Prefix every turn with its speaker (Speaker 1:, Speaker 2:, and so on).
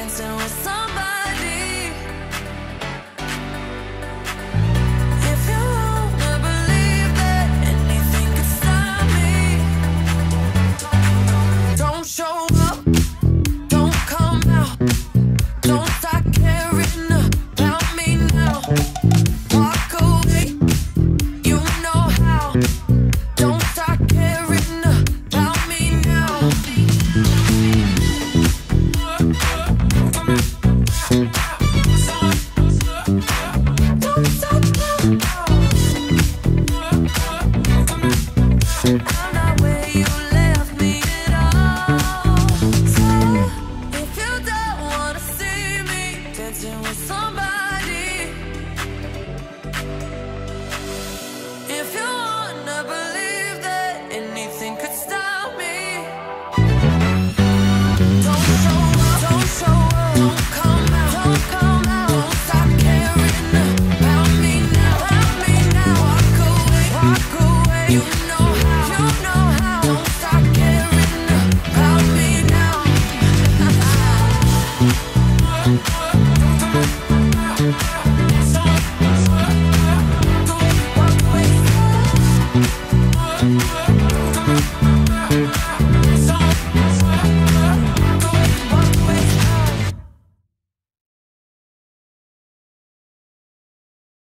Speaker 1: dancing with somebody. If you wanna believe that anything could stop me, don't show up, don't come out, don't start caring about me now. Walk away, you know how. Don't start caring about me now. Don't stop now. I'm not where you left me at all. So if you don't wanna see me dancing with somebody, if you wanna believe that anything could stop me, don't show up, don't show up, don't come out, don't come out, don't stop caring about me now, walk away, you know how, don't stop caring about me now.